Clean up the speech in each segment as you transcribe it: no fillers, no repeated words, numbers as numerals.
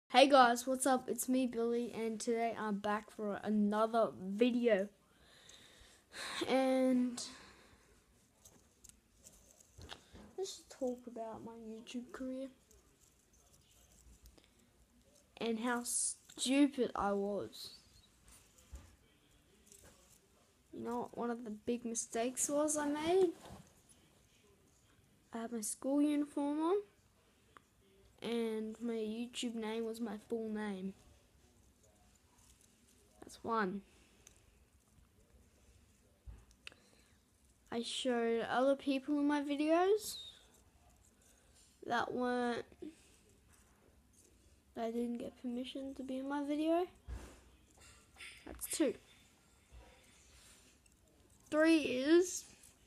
Hey guys, what's up? It's me, Billy, and today I'm back for another video. And let's talk about my YouTube career and how stupid I was. You know what one of the big mistakes was I made? I had my school uniform on, and my YouTube name was my full name. That's one. I showed other people in my videos that I didn't get permission to be in my video. That's two. 3 is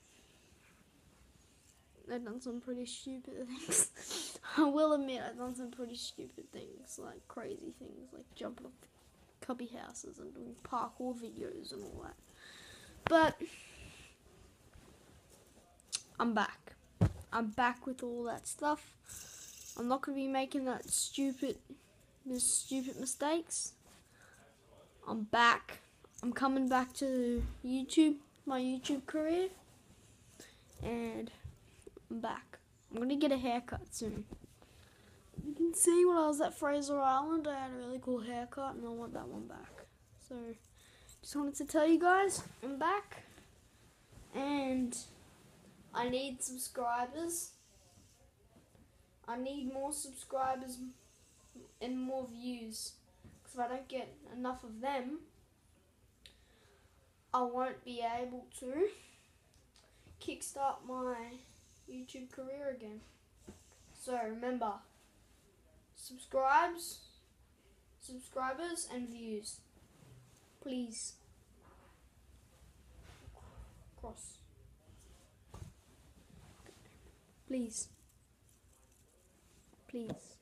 I've done some pretty stupid things. I will admit I've done some pretty stupid things, like crazy things, like jumping off cubby houses and doing parkour videos and all that. But I'm back. I'm back with all that stuff. I'm not going to be making those stupid mistakes. I'm back. I'm coming back to YouTube, my YouTube career, and I'm back. I'm going to get a haircut soon. You can see when I was at Fraser Island, I had a really cool haircut, and I want that one back. So, just wanted to tell you guys, I'm back, and I need subscribers. I need more subscribers and more views, because if I don't get enough of them, I won't be able to kickstart my YouTube career again. So remember, subscribers and views, please. Cross. Please.